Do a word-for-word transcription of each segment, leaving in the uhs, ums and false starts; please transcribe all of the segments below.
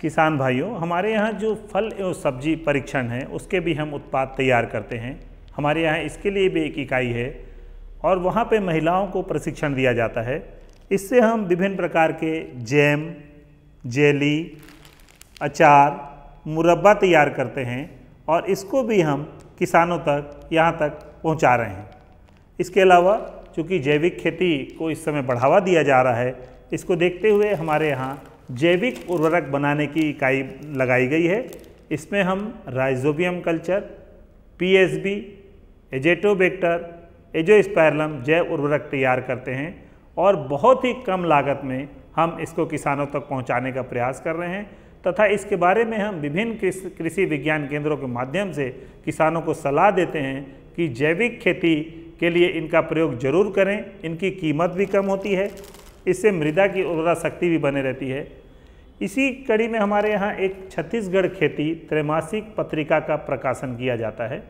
किसान भाइयों, हमारे यहाँ जो फल एवं सब्जी परीक्षण है उसके भी हम उत्पाद तैयार करते हैं। हमारे यहाँ इसके लिए भी एक इकाई है और वहाँ पे महिलाओं को प्रशिक्षण दिया जाता है। इससे हम विभिन्न प्रकार के जैम, जेली, अचार, मुरब्बा तैयार करते हैं और इसको भी हम किसानों तक यहाँ तक पहुँचा रहे हैं। इसके अलावा चूँकि जैविक खेती को इस समय बढ़ावा दिया जा रहा है, इसको देखते हुए हमारे यहाँ जैविक उर्वरक बनाने की इकाई लगाई गई है। इसमें हम rhizobium culture, PSB, azotobacter, azospirillum जैव उर्वरक तैयार करते हैं और बहुत ही कम लागत में हम इसको किसानों तक पहुंचाने का प्रयास कर रहे हैं तथा इसके बारे में हम विभिन्न कृषि विज्ञान केंद्रों के माध्यम से किसानों को सलाह देते हैं कि जैविक खेती के लिए इनका प्रयोग जरूर करें। इनकी कीमत भी कम होती है, इससे मृदा की उर्वरा शक्ति भी बने रहती है। इसी कड़ी में हमारे यहाँ एक छत्तीसगढ़ खेती त्रैमासिक पत्रिका का प्रकाशन किया जाता है।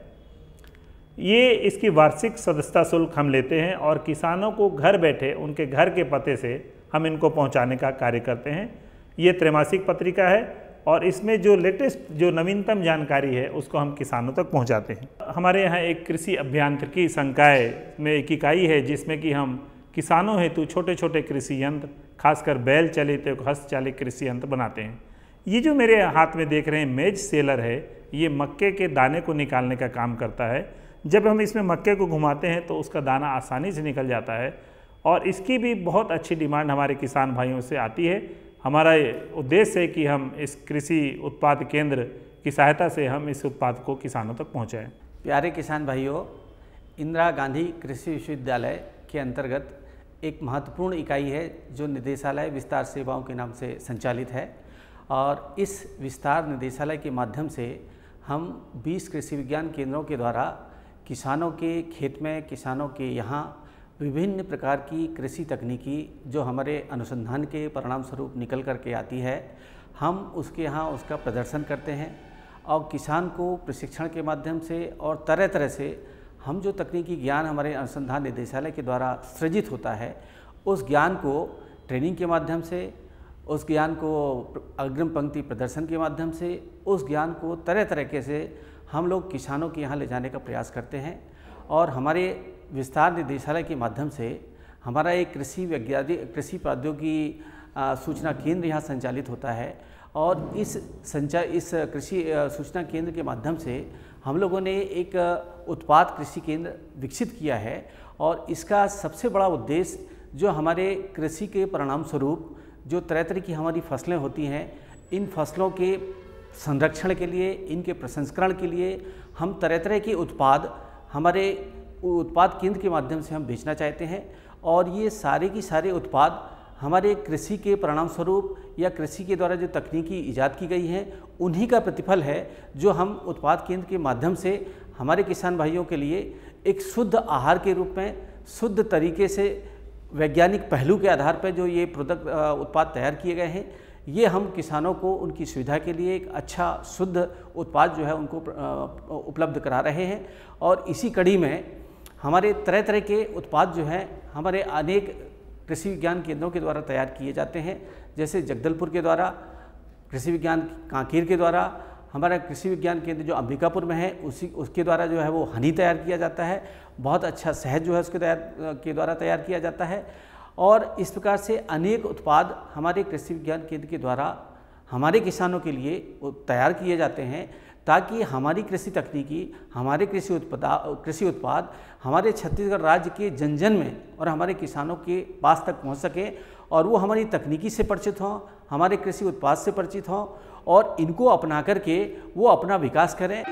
ये इसकी वार्षिक सदस्यता शुल्क हम लेते हैं और किसानों को घर बैठे उनके घर के पते से हम इनको पहुंचाने का कार्य करते हैं। ये त्रैमासिक पत्रिका है और इसमें जो लेटेस्ट जो नवीनतम जानकारी है उसको हम किसानों तक पहुंचाते हैं। हमारे यहाँ एक कृषि अभियांत्रिकी संकाय में एक इकाई है जिसमें कि हम किसानों हेतु छोटे छोटे कृषि यंत्र, खासकर बैल चालित हस्तचालित कृषि यंत्र बनाते हैं। ये जो मेरे हाथ में देख रहे हैं मेज सेलर है, ये मक्के के दाने को निकालने का काम करता है। जब हम इसमें मक्के को घुमाते हैं तो उसका दाना आसानी से निकल जाता है और इसकी भी बहुत अच्छी डिमांड हमारे किसान भाइयों से आती है। हमारा उद्देश्य है कि हम इस कृषि उत्पाद केंद्र की सहायता से हम इस उत्पाद को किसानों तक पहुँचाएँ। प्यारे किसान भाइयों, इंदिरा गांधी कृषि विश्वविद्यालय के अंतर्गत एक महत्वपूर्ण इकाई है जो निदेशालय विस्तार सेवाओं के नाम से संचालित है और इस विस्तार निदेशालय के माध्यम से हम बीस कृषि विज्ञान केंद्रों के द्वारा किसानों के खेत में, किसानों के यहाँ विभिन्न प्रकार की कृषि तकनीकी जो हमारे अनुसंधान के परिणाम स्वरूप निकल कर के आती है, हम उसके यहाँ उसका प्रदर्शन करते हैं और किसान को प्रशिक्षण के माध्यम से और तरह तरह से हम जो तकनीकी ज्ञान हमारे अनुसंधान निदेशालय के द्वारा सृजित होता है, उस ज्ञान को ट्रेनिंग के माध्यम से, उस ज्ञान को अग्रिम पंक्ति प्रदर्शन के माध्यम से, उस ज्ञान को तरह तरीके से हम लोग किसानों के यहाँ ले जाने का प्रयास करते हैं। और हमारे विस्तार निदेशालय के माध्यम से हमारा एक कृषि वैज्ञानिक कृषि प्रौद्योगिकी सूचना केंद्र यहाँ संचालित होता है और इस संचा इस कृषि सूचना केंद्र के माध्यम से हम लोगों ने एक उत्पाद कृषि केंद्र विकसित किया है और इसका सबसे बड़ा उद्देश्य जो हमारे कृषि के परिणाम स्वरूप जो तरह तरह की हमारी फसलें होती हैं, इन फसलों के संरक्षण के लिए, इनके प्रसंस्करण के लिए हम तरह तरह के उत्पाद हमारे उत्पाद केंद्र के माध्यम से हम बेचना चाहते हैं और ये सारे की सारे उत्पाद हमारे कृषि के परिणाम स्वरूप या कृषि के द्वारा जो तकनीकी ईजाद की गई हैं, उन्हीं का प्रतिफल है जो हम उत्पाद केंद्र के माध्यम से हमारे किसान भाइयों के लिए एक शुद्ध आहार के रूप में, शुद्ध तरीके से वैज्ञानिक पहलू के आधार पर जो ये प्रोडक्ट उत्पाद तैयार किए गए हैं, ये हम किसानों को उनकी सुविधा के लिए एक अच्छा शुद्ध उत्पाद जो है उनको उपलब्ध करा रहे हैं। और इसी कड़ी में हमारे तरह तरह के उत्पाद जो हैं हमारे अनेक कृषि विज्ञान केंद्रों के द्वारा तैयार किए जाते हैं। जैसे जगदलपुर के द्वारा, कृषि विज्ञान कांकेर के द्वारा, हमारा कृषि विज्ञान केंद्र जो अंबिकापुर में है उसी उसके द्वारा जो है वो हनी तैयार किया जाता है। बहुत अच्छा शहद जो है उसके तैयार के द्वारा तैयार किया जाता है और इस प्रकार से अनेक उत्पाद हमारे कृषि विज्ञान केंद्र के द्वारा हमारे किसानों के लिए तैयार किए जाते हैं ताकि हमारी कृषि तकनीकी, हमारे कृषि उत्पाद कृषि उत्पाद हमारे छत्तीसगढ़ राज्य के जन जन में और हमारे किसानों के पास तक पहुंच सके और वो हमारी तकनीकी से परिचित हों, हमारे कृषि उत्पाद से परिचित हों और इनको अपना करके वो अपना विकास करें।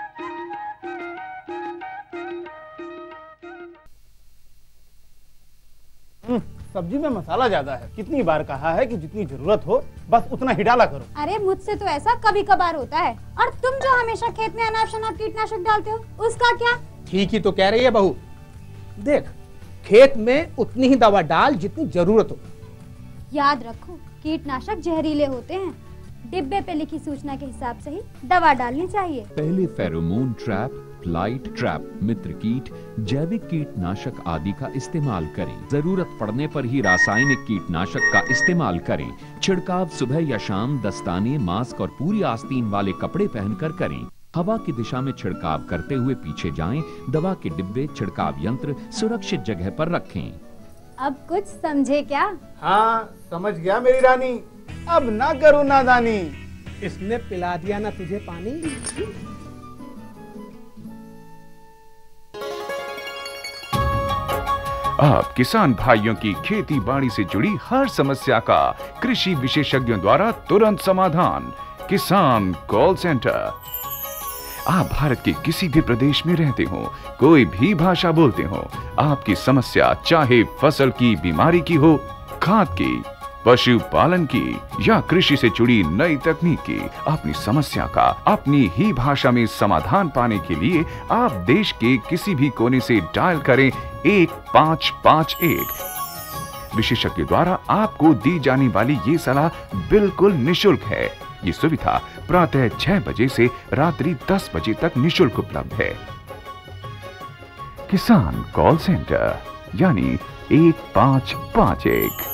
सब्जी में मसाला ज्यादा है। कितनी बार कहा है कि जितनी जरूरत हो बस उतना ही डाला करो। अरे मुझसे तो ऐसा कभी कभार होता है। और तुम जो हमेशा खेत में अनाप शनाप कीटनाशक डालते हो उसका क्या? ठीक ही तो कह रही है बहू। देख, खेत में उतनी ही दवा डाल जितनी जरूरत हो। याद रखो, कीटनाशक जहरीले होते हैं। डिब्बे पे लिखी सूचना के हिसाब से ही दवा डालनी चाहिए। पहले फेरोमोन ट्रैप, लाइट, ट्रैप, मित्र कीट, जैविक कीटनाशक आदि का इस्तेमाल करें। जरूरत पड़ने पर ही रासायनिक कीटनाशक का इस्तेमाल करें। छिड़काव सुबह या शाम दस्ताने, मास्क और पूरी आस्तीन वाले कपड़े पहनकर करें। हवा की दिशा में छिड़काव करते हुए पीछे जाएं। दवा के डिब्बे, छिड़काव यंत्र सुरक्षित जगह पर रखें। अब कुछ समझे क्या? हाँ समझ गया मेरी रानी, अब ना करूँ नादानी। इसने पिला दिया ना तुझे पानी। आप किसान भाइयों की खेती बाड़ी से जुड़ी हर समस्या का कृषि विशेषज्ञों द्वारा तुरंत समाधान। किसान कॉल सेंटर। आप भारत के किसी भी प्रदेश में रहते हो, कोई भी भाषा बोलते हो, आपकी समस्या चाहे फसल की बीमारी की हो, खाद की, पशुपालन की या कृषि से जुड़ी नई तकनीक की, अपनी समस्या का अपनी ही भाषा में समाधान पाने के लिए आप देश के किसी भी कोने से डायल करें एक पाँच पाँच एक। विशेषज्ञ द्वारा आपको दी जाने वाली ये सलाह बिल्कुल निशुल्क है। ये सुविधा प्रातः छह बजे से रात्रि दस बजे तक निशुल्क उपलब्ध है। किसान कॉल सेंटर यानी एक पाँच पाँच एक।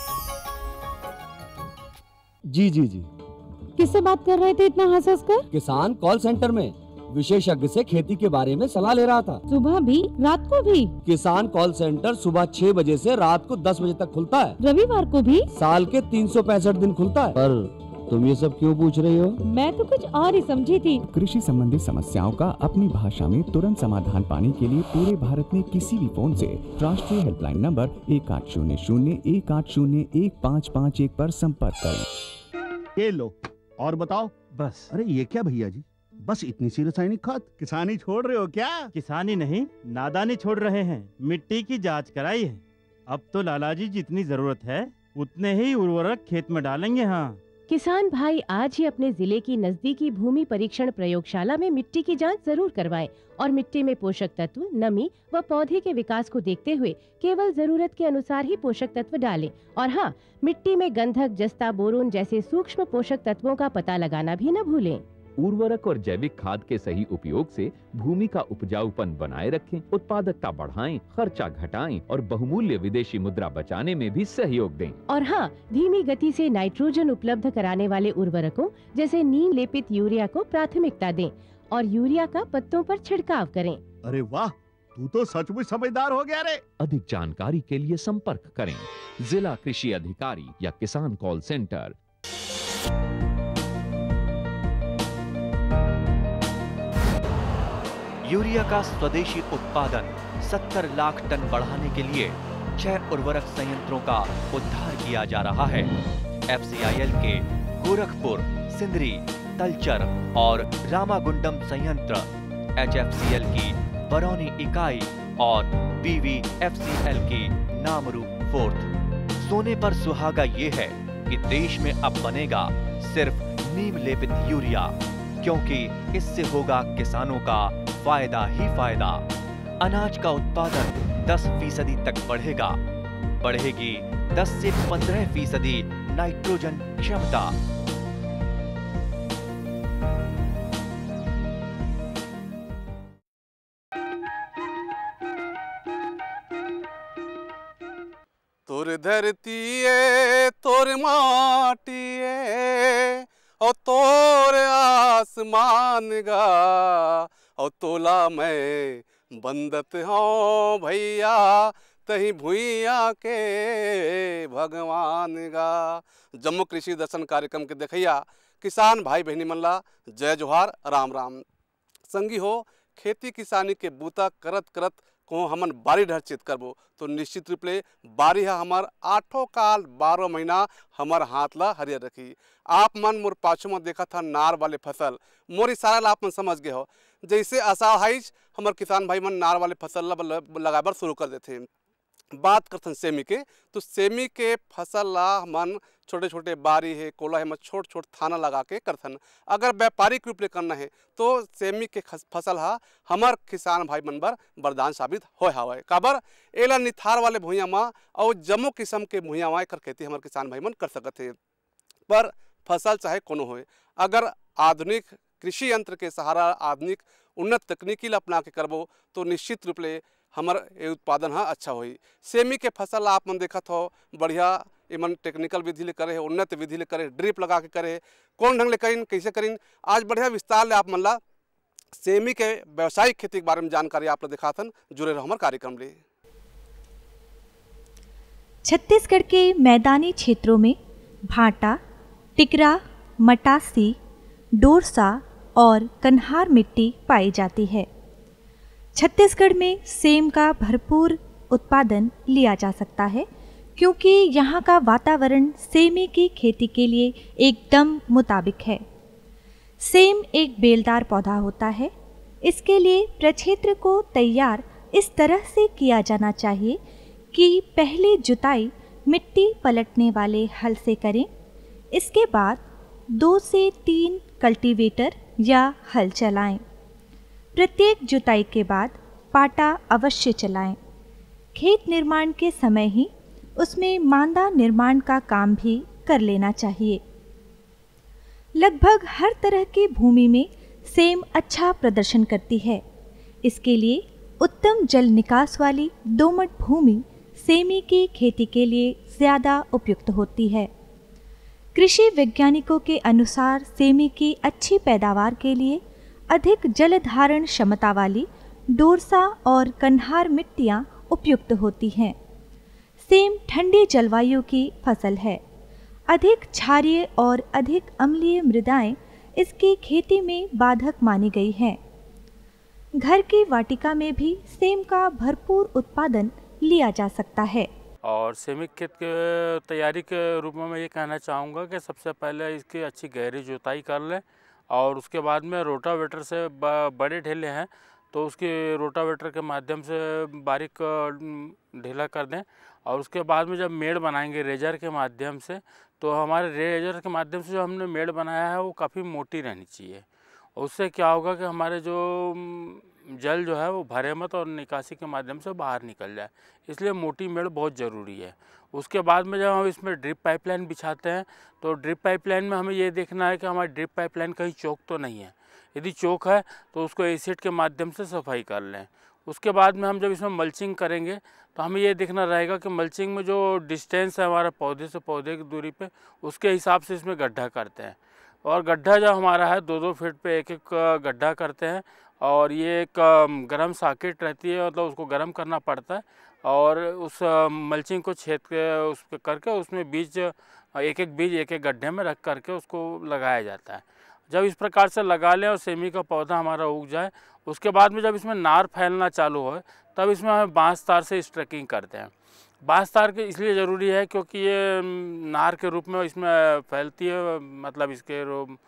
जी जी जी। किससे बात कर रहे थे इतना हंस हंस कर? किसान कॉल सेंटर में विशेषज्ञ से खेती के बारे में सलाह ले रहा था। सुबह भी रात को भी? किसान कॉल सेंटर सुबह छह बजे से रात को दस बजे तक खुलता है। रविवार को भी? साल के तीन सौ पैंसठ दिन खुलता है। पर तुम ये सब क्यों पूछ रही हो? मैं तो कुछ और ही समझी थी। कृषि संबंधी समस्याओं का अपनी भाषा में तुरंत समाधान पाने के लिए पूरे भारत में किसी भी फोन से राष्ट्रीय हेल्पलाइन नंबर एक आठ शून्य शून्य एक आठ शून्य एक पाँच पाँच एक पर संपर्क करें। ये लो और बताओ। बस। अरे ये क्या भैया जी, बस इतनी सी रासायनिक खाद? किसानी छोड़ रहे हो क्या? किसानी नहीं, नादानी छोड़ रहे हैं। मिट्टी की जांच कराई है। अब तो लाला जी जितनी जरूरत है उतने ही उर्वरक खेत में डालेंगे। हाँ, किसान भाई आज ही अपने जिले की नजदीकी भूमि परीक्षण प्रयोगशाला में मिट्टी की जांच जरूर करवाएं और मिट्टी में पोषक तत्व, नमी व पौधे के विकास को देखते हुए केवल जरूरत के अनुसार ही पोषक तत्व डालें। और हाँ, मिट्टी में गंधक, जस्ता, बोरोन जैसे सूक्ष्म पोषक तत्वों का पता लगाना भी न भूलें। उर्वरक और जैविक खाद के सही उपयोग से भूमि का उपजाऊपन बनाए रखें, उत्पादकता बढ़ाएं, खर्चा घटाएं और बहुमूल्य विदेशी मुद्रा बचाने में भी सहयोग दें। और हाँ, धीमी गति से नाइट्रोजन उपलब्ध कराने वाले उर्वरकों जैसे नीम लेपित यूरिया को प्राथमिकता दें और यूरिया का पत्तों पर छिड़काव करें। अरे वाह, तू तो सचमुच समझदार हो गया रे। अधिक जानकारी के लिए संपर्क करें जिला कृषि अधिकारी या किसान कॉल सेंटर। यूरिया का स्वदेशी उत्पादन सत्तर लाख टन बढ़ाने के लिए छह उर्वरक संयंत्रों का उद्धार किया जा रहा है। एफ सी आई एल के गोरखपुर, सिंदरी, तलचर और रामागुंडम संयंत्र, एच एफ सी एल की बरौनी इकाई और B V F C L की नामरू फोर्थ। सोने पर सुहागा ये है कि देश में अब बनेगा सिर्फ नीम लेपित यूरिया, क्योंकि इससे होगा किसानों का फायदा ही फायदा। अनाज का उत्पादन दस फीसदी तक बढ़ेगा। बढ़ेगी दस से पंद्रह फीसदी नाइट्रोजन क्षमता। तोर धरती है, तोर माटी है और तोर आसमान गा और तोला मैं बंदत हूँ भैया तही भुइया के भगवान गा। जम्मू कृषि दर्शन कार्यक्रम के देखैया किसान भाई बहनी मल्ला जय जोहार, राम राम। संगी हो, खेती किसानी के बूता करत करत को हमन बारी ढर चित करबो तो निश्चित रूप ले बारी है हमार आठों काल बारह महीना हमार हाथ ला हरियर रखी। आप मन मोर पाछू में देखा था नार वाले फसल, मोर इशारा ला आप मन समझ गए हो। जैसे आषाढ़ हाइज हमार किसान भाई मन नार वाले फसल ला लगाबर शुरू कर देते हैं। बात करथन सेमी के, तो सेमी के फसल ला मन छोटे छोटे बारी है, कोला है, छोट छोट थाना लगा के करथन। अगर व्यापारिक रूप ले करना है तो सेमी के फसल हा हमार किसान भाई मन बर वरदान साबित होय हवय। काबर एला निथार वाले भुइयां मा और जम्मू किस्म के भुइयां मा कर खेती हमार किसान भाई मन कर सकत है। पर फसल चाहे कोनो होए, अगर आधुनिक कृषि यंत्र के सहारा आधुनिक उन्नत तकनीकी ला अपना के करबो तो निश्चित रूप ले हमर ये उत्पादन हाँ अच्छा होई। सेमी के फसल आप मन देखत हो बढ़िया इमन टेक्निकल विधि ले करे, उन्नत विधि ले करे, ड्रिप लगा के करे, कौन ढंग ले करीन, कैसे करीन, आज बढ़िया विस्तार ले आप मन ला सेमी के व्यावसायिक खेती के बारे में जानकारी आप दिखाथन। जुड़े रहो हमारे कार्यक्रम ले। छत्तीसगढ़ के मैदानी क्षेत्रों में भाटा, टिकरा, मटासी, डोरसा और कन्हार मिट्टी पाई जाती है। छत्तीसगढ़ में सेम का भरपूर उत्पादन लिया जा सकता है क्योंकि यहाँ का वातावरण सेमी की खेती के लिए एकदम मुताबिक है। सेम एक बेलदार पौधा होता है। इसके लिए प्रक्षेत्र को तैयार इस तरह से किया जाना चाहिए कि पहले जुताई मिट्टी पलटने वाले हल से करें। इसके बाद दो से तीन कल्टीवेटर या हल चलाएं। प्रत्येक जुताई के बाद पाटा अवश्य चलाएं। खेत निर्माण के समय ही उसमें मांदा निर्माण का काम भी कर लेना चाहिए। लगभग हर तरह की भूमि में सेम अच्छा प्रदर्शन करती है। इसके लिए उत्तम जल निकास वाली दोमट भूमि सेमी की खेती के लिए ज़्यादा उपयुक्त होती है। कृषि वैज्ञानिकों के अनुसार सेमी की अच्छी पैदावार के लिए अधिक जल धारण क्षमता वाली डोरसा और कन्हार मिट्टियाँ उपयुक्त होती हैं। सेम ठंडी जलवायु की फसल है। अधिक क्षारीय और अधिक अम्लीय मृदाएं इसकी खेती में बाधक मानी गई हैं। घर की वाटिका में भी सेम का भरपूर उत्पादन लिया जा सकता है। और सेमी खेत के तैयारी के रूप में मैं ये कहना चाहूँगा कि सबसे पहले इसकी अच्छी गहरी जुताई कर लें और उसके बाद में रोटावेटर से बड़े ढेले हैं तो उसकी रोटावेटर के माध्यम से बारीक ढीला कर दें और उसके बाद में जब मेड़ बनाएंगे रेजर के माध्यम से तो हमारे रेजर के माध्यम से जो हमने मेड़ बनाया है वो काफ़ी मोटी रहनी चाहिए। उससे क्या होगा कि हमारे जो जल जो है वो भरे मत और निकासी के माध्यम से बाहर निकल जाए, इसलिए मोटी मेड़ बहुत ज़रूरी है। उसके बाद में जब हम इसमें ड्रिप पाइपलाइन बिछाते हैं तो ड्रिप पाइपलाइन में हमें ये देखना है कि हमारी ड्रिप पाइपलाइन कहीं चौक तो नहीं है। यदि चौक है तो उसको एसिड के माध्यम से सफाई कर लें। उसके बाद में हम जब इसमें मल्चिंग करेंगे तो हमें ये देखना रहेगा कि मल्चिंग में जो डिस्टेंस है हमारा पौधे से पौधे की दूरी पे उसके हिसाब से इसमें गड्ढा करते हैं और गड्ढा जो हमारा है दो दो फीट पे एक एक गड्ढा करते हैं और ये एक गर्म सॉकेट रहती है, मतलब उसको गर्म करना पड़ता है और उस मल्चिंग को छेद के उस पर करके उसमें बीज एक एक बीज एक एक गड्ढे में रख करके उसको लगाया जाता है। जब इस प्रकार से लगा लें और सेमी का पौधा हमारा उग जाए उसके बाद में जब इसमें नार फैलना चालू हो तब इसमें हम बांस तार से स्ट्रैकिंग करते हैं। बांस तार के इसलिए ज़रूरी है क्योंकि ये नार के रूप में इसमें फैलती है, मतलब इसके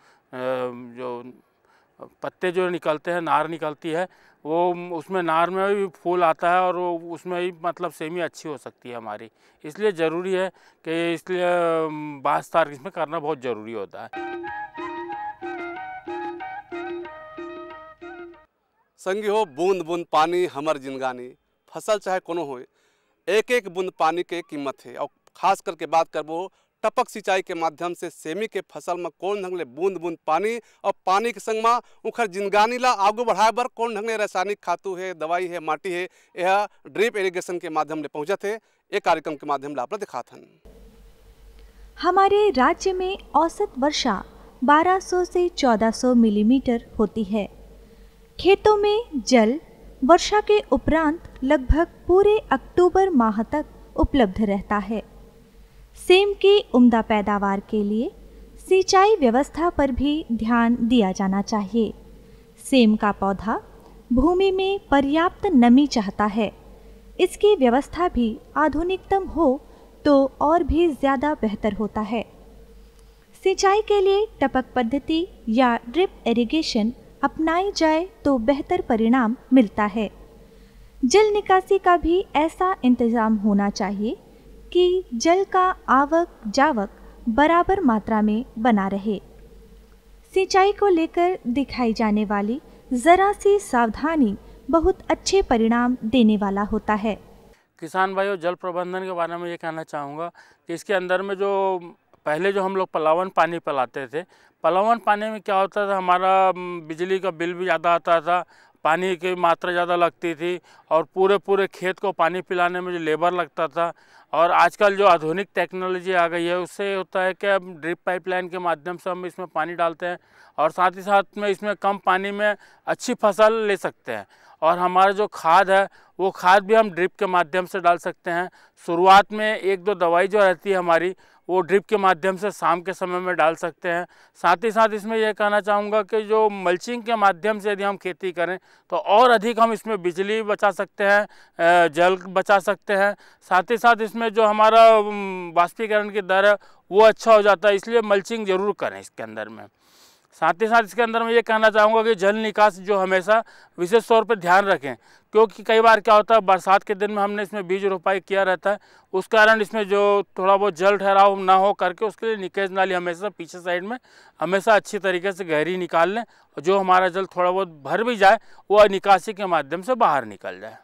जो पत्ते जो निकलते हैं नार निकलती है वो उसमें नार में भी फूल आता है और वो उसमें ही मतलब सेमी अच्छी हो सकती है हमारी, इसलिए ज़रूरी है कि इसलिए बांस तार इसमें करना बहुत ज़रूरी होता है। संगी हो बूंद बूंद पानी हमर जिनगानी, फसल चाहे कोनो हो एक एक बूंद पानी के कीमत है। और खास करके बात करबो टपक सिंचाई के माध्यम से सेमी के फसल में कौन ढंग ले बूंद बूंद पानी और पानी के संग में उखर जिनगानी ला आगू बढ़ाए बर कौन ढंग ले रासायनिक खातु है, दवाई है, माटी है, यह ड्रिप इरिगेशन के माध्यम ले पहुँचत है। एक कार्यक्रम के माध्यम ले आप दिखात हन। हमारे राज्य में औसत वर्षा बारह सौ से चौदह सौ मिलीमीटर होती है। खेतों में जल वर्षा के उपरांत लगभग पूरे अक्टूबर माह तक उपलब्ध रहता है। सेम की उम्दा पैदावार के लिए सिंचाई व्यवस्था पर भी ध्यान दिया जाना चाहिए। सेम का पौधा भूमि में पर्याप्त नमी चाहता है। इसकी व्यवस्था भी आधुनिकतम हो तो और भी ज़्यादा बेहतर होता है। सिंचाई के लिए टपक पद्धति या ड्रिप इरिगेशन अपनाई जाए तो बेहतर परिणाम मिलता है। जल निकासी का भी ऐसा इंतज़ाम होना चाहिए कि जल का आवक जावक बराबर मात्रा में बना रहे। सिंचाई को लेकर दिखाई जाने वाली ज़रा सी सावधानी बहुत अच्छे परिणाम देने वाला होता है। किसान भाइयों, जल प्रबंधन के बारे में ये कहना चाहूँगा कि इसके अंदर में जो पहले जो हम लोग पलावन पानी पिलाते थे, पलावन पानी में क्या होता था, हमारा बिजली का बिल भी ज़्यादा आता था, पानी की मात्रा ज़्यादा लगती थी और पूरे पूरे खेत को पानी पिलाने में जो लेबर लगता था। और आजकल जो आधुनिक टेक्नोलॉजी आ गई है उससे होता है कि अब ड्रिप पाइपलाइन के माध्यम से हम इसमें पानी डालते हैं और साथ ही साथ में इसमें कम पानी में अच्छी फसल ले सकते हैं। और हमारा जो खाद है वो खाद भी हम ड्रिप के माध्यम से डाल सकते हैं। शुरुआत में एक दो दवाई जो रहती है हमारी वो ड्रिप के माध्यम से शाम के समय में डाल सकते हैं। साथ ही साथ इसमें यह कहना चाहूँगा कि जो मल्चिंग के माध्यम से यदि हम खेती करें तो और अधिक हम इसमें बिजली बचा सकते हैं, जल बचा सकते हैं। साथ ही साथ इसमें जो हमारा वाष्पीकरण की दर है वो अच्छा हो जाता है, इसलिए मल्चिंग ज़रूर करें इसके अंदर में। साथ ही साथ इसके अंदर मैं ये कहना चाहूँगा कि जल निकास जो हमेशा विशेष तौर पर ध्यान रखें, क्योंकि कई बार क्या होता है बरसात के दिन में हमने इसमें बीज रोपाई किया रहता है, उस कारण इसमें जो थोड़ा बहुत जल ठहराव ना हो करके उसके लिए निकास नाली हमेशा पीछे साइड में हमेशा अच्छी तरीके से गहरी निकाल लें और जो हमारा जल थोड़ा बहुत भर भी जाए वो निकासी के माध्यम से बाहर निकल जाए।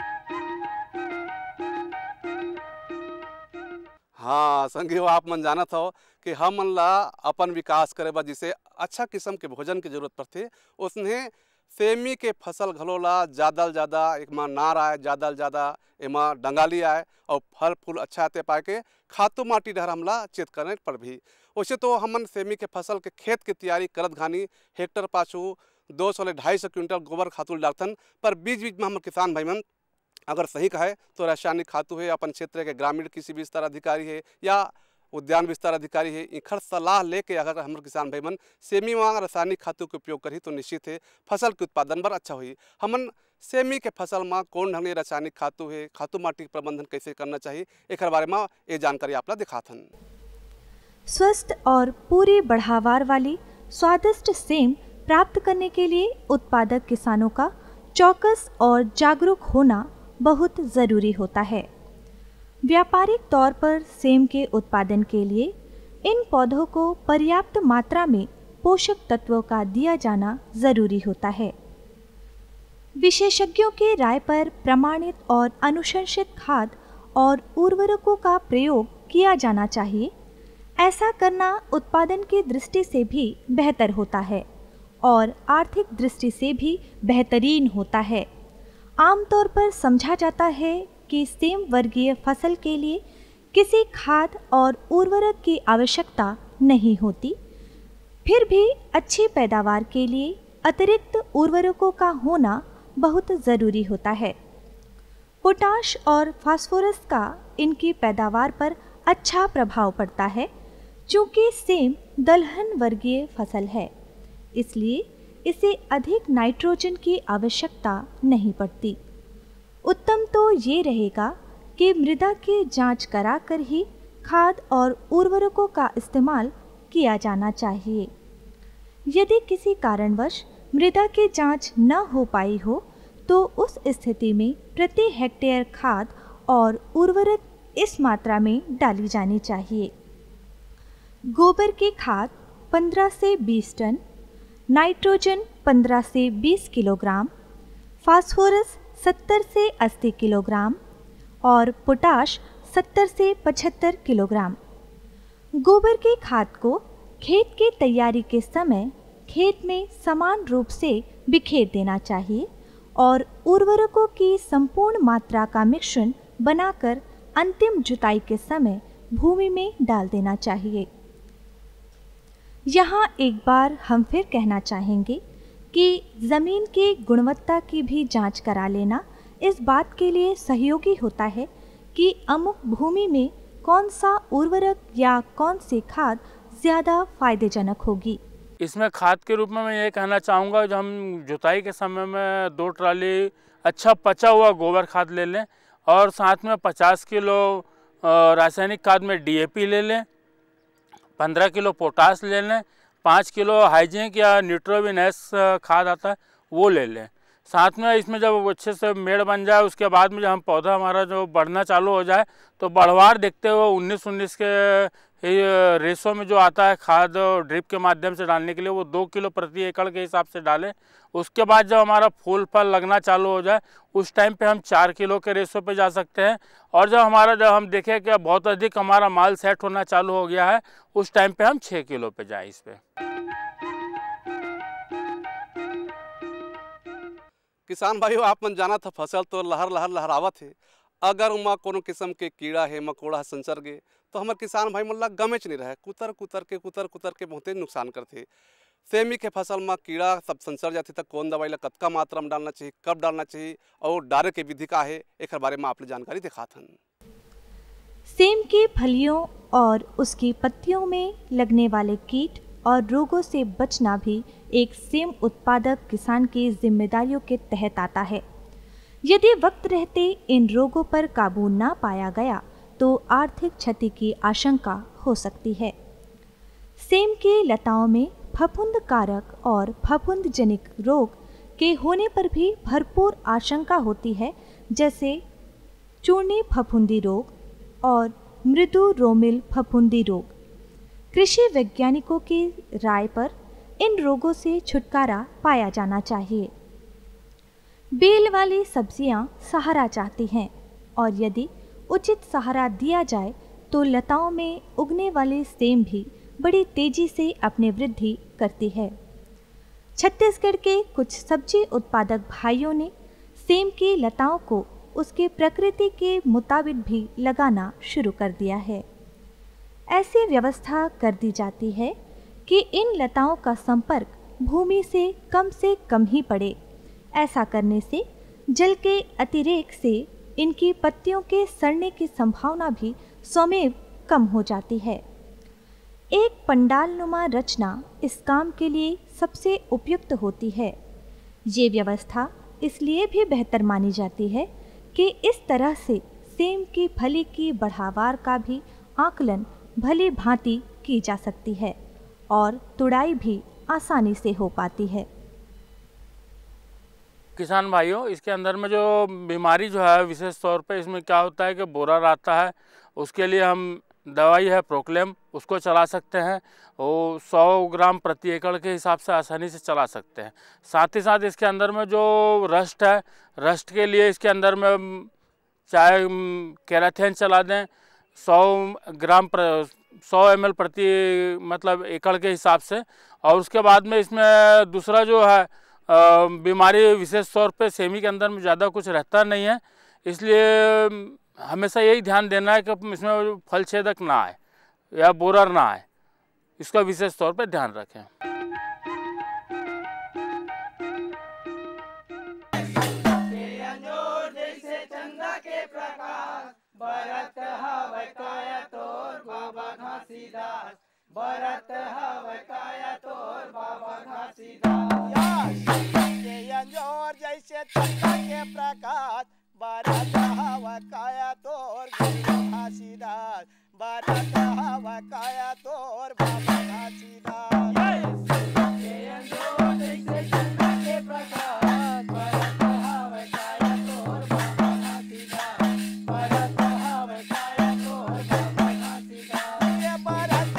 हाँ संगी, आप मन जानत हो कि हम मन ला अपन विकास करे बर जिसे अच्छा किस्म के भोजन की जरूरत पड़ती, उसने सेमी के फसल घलोला ज़्यादा से ज़्यादा एक माँ नार आए, ज़्यादा से ज़्यादा एमा डंगाली आए और फल फूल अच्छा आते पाए के खातू माटी डहर हमला चेत करने पर भी। वैसे तो हमन सेमी के फसल के खेत की तैयारी करत घानी हेक्टर पाछू दो सौ ले ढाई सौ क्विंटल गोबर खातू डालथन, पर बीच बीच में हम किसान भाई मन अगर सही कहे तो रासायनिक खातू है अपन क्षेत्र के ग्रामीण कृषि विस्तार अधिकारी है या उद्यान विस्तार अधिकारी है, इखर सलाह लेके अगर हमारे किसान भाई मन सेमी में रासायनिक खातू के उपयोग करी तो निश्चित है फसल के उत्पादन बर अच्छा हुई। हमन सेमी के फसल में कौन ढंग रासायनिक खातू है, खातू माटी के प्रबंधन कैसे करना चाहिए, एक बारे में ये जानकारी आप दिखाथन। स्वस्थ और पूरी बढ़ावार वाली स्वादिष्ट सेम प्राप्त करने के लिए उत्पादक किसानों का चौकस और जागरूक होना बहुत ज़रूरी होता है। व्यापारिक तौर पर सेम के उत्पादन के लिए इन पौधों को पर्याप्त मात्रा में पोषक तत्वों का दिया जाना ज़रूरी होता है। विशेषज्ञों के राय पर प्रमाणित और अनुशंसित खाद और उर्वरकों का प्रयोग किया जाना चाहिए। ऐसा करना उत्पादन की दृष्टि से भी बेहतर होता है और आर्थिक दृष्टि से भी बेहतरीन होता है। आमतौर पर समझा जाता है कि सेम वर्गीय फसल के लिए किसी खाद और उर्वरक की आवश्यकता नहीं होती, फिर भी अच्छी पैदावार के लिए अतिरिक्त उर्वरकों का होना बहुत ज़रूरी होता है। पोटाश और फास्फोरस का इनकी पैदावार पर अच्छा प्रभाव पड़ता है। चूँकि सेम दलहन वर्गीय फसल है, इसलिए इसे अधिक नाइट्रोजन की आवश्यकता नहीं पड़ती। उत्तम तो ये रहेगा कि मृदा की जांच कराकर ही खाद और उर्वरकों का इस्तेमाल किया जाना चाहिए। यदि किसी कारणवश मृदा की जांच न हो पाई हो तो उस स्थिति में प्रति हेक्टेयर खाद और उर्वरक इस मात्रा में डाली जानी चाहिए। गोबर की खाद पंद्रह से बीस टन, नाइट्रोजन पंद्रह से बीस किलोग्राम, फास्फोरस सत्तर से अस्सी किलोग्राम और पोटाश सत्तर से पचहत्तर किलोग्राम। गोबर की खाद को खेत की तैयारी के समय खेत में समान रूप से बिखेर देना चाहिए और उर्वरकों की संपूर्ण मात्रा का मिश्रण बनाकर अंतिम जुताई के समय भूमि में डाल देना चाहिए। यहाँ एक बार हम फिर कहना चाहेंगे कि ज़मीन की गुणवत्ता की भी जांच करा लेना इस बात के लिए सहयोगी होता है कि अमुक भूमि में कौन सा उर्वरक या कौन सी खाद ज़्यादा फायदेजनक होगी। इसमें खाद के रूप में मैं ये कहना चाहूँगा, जो हम जुताई के समय में दो ट्राली अच्छा पचा हुआ गोबर खाद ले लें और साथ में पचास किलो रासायनिक खाद में डी ए पी ले लें, पंद्रह किलो पोटास ले लें, पाँच किलो हाइजिनिक या न्यूट्रोविनेस खाद आता है वो ले लें। साथ में इसमें जब अच्छे से मेड़ बन जाए उसके बाद में जब हम पौधा हमारा जो बढ़ना चालू हो जाए तो बढ़वार देखते हुए उन्नीस उन्नीस के रेशो में जो आता है खाद ड्रिप के माध्यम से डालने के लिए वो दो किलो प्रति एकड़ के हिसाब से डालें। उसके बाद जब हमारा फूल फल लगना चालू हो जाए उस टाइम पे हम चार किलो के रेशो पे जा सकते हैं। और जब हमारा जब हम देखें कि बहुत अधिक हमारा माल सेट होना चालू हो गया है उस टाइम पे हम छः किलो पे जाएँ इस पर। किसान भाइयों, आप मन जाना था फसल तो लहर लहर लहरावत है। अगर उमा कोनो किस्म के कीड़ा है मकोड़ा संसर्ग है तो हमारे किसान भाई मन ला गमेच नहीं रहे, कुतर कुतर के कुतर कुतर के बहुते नुकसान करते। सेमी के फसल में कीड़ा सब संसर जाते तक कौन दवाई ला कतका मात्रा में डालना चाहिए, कब डालना चाहिए और डाले के विधि का है, एक बारे में आप जानकारी दिखाथन। सेम की फलियों और उसकी पत्तियों में लगने वाले कीट और रोगों से बचना भी एक सेम उत्पादक किसान की जिम्मेदारियों के तहत आता है। यदि वक्त रहते इन रोगों पर काबू ना पाया गया तो आर्थिक क्षति की आशंका हो सकती है। सेम की लताओं में फफूंद कारक और फफूंद जनित रोग के होने पर भी भरपूर आशंका होती है, जैसे चूर्णी फफूंदी रोग और मृदु रोमिल फफूंदी रोग। कृषि वैज्ञानिकों की राय पर इन रोगों से छुटकारा पाया जाना चाहिए। बेल वाली सब्जियां सहारा चाहती हैं और यदि उचित सहारा दिया जाए तो लताओं में उगने वाले सेम भी बड़ी तेजी से अपनी वृद्धि करती है। छत्तीसगढ़ के कुछ सब्जी उत्पादक भाइयों ने सेम की लताओं को उसके प्रकृति के मुताबिक भी लगाना शुरू कर दिया है। ऐसी व्यवस्था कर दी जाती है कि इन लताओं का संपर्क भूमि से कम से कम ही पड़े। ऐसा करने से जल के अतिरेक से इनकी पत्तियों के सड़ने की संभावना भी स्वमेव कम हो जाती है। एक पंडालनुमा रचना इस काम के लिए सबसे उपयुक्त होती है। ये व्यवस्था इसलिए भी बेहतर मानी जाती है कि इस तरह से सेम की फली की बढ़ावार का भी आकलन भली भांति की जा सकती है और तुड़ाई भी आसानी से हो पाती है। किसान भाइयों, इसके अंदर में जो बीमारी जो है विशेष तौर पे इसमें क्या होता है कि बोरा आता है, उसके लिए हम दवाई है प्रोक्लेम, उसको चला सकते हैं। वो सौ ग्राम प्रति एकड़ के हिसाब से आसानी से चला सकते हैं। साथ ही साथ इसके अंदर में जो रस्ट है, रस्ट के लिए इसके अंदर में चाहे कैराथेन चला दें सौ ग्राम सौ एम एल प्रति मतलब एकड़ के हिसाब से। और उसके बाद में इसमें दूसरा जो है बीमारी विशेष तौर पे सेमी के अंदर में ज़्यादा कुछ रहता नहीं है, इसलिए हमेशा यही ध्यान देना है कि इसमें फल छेदक ना आए या बोरर ना आए, इसका विशेष तौर पे ध्यान रखें। बरत हव काया तोर बाबा अंजोर जैसे चंदा के प्रकाश, बरत हव काया तोर घासीदास, बरत हव काया तोर बाबा घासीदास। अंजोर जैसे चंदा के प्रकाश, बरत हव काया तोर बाबा घासीदास, बरत हव काया तोर बाबा घासीदास। ये बरत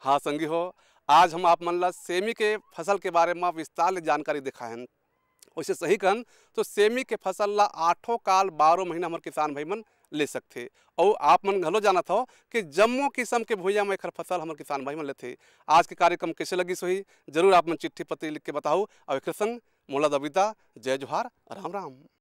हाँ संगी हो, आज हम आप मन ला सेमी के फसल के बारे में विस्तार ले जानकारी दिखा है। वैसे सही कहन तो सेमी के फसल ला आठों काल बारह महीना हमारे किसान भाई मन ले सकते। और आप मन घलो जानत हो कि जम्मो किस्म के भुइयां में एखर फसल हमारे किसान भाई मन लेते। आज के कार्यक्रम कैसे लगी सोही जरूर आप मन चिट्ठी पत्री लिख के बताओ। और एक संग मोला दबिता, जय जोहार, राम राम।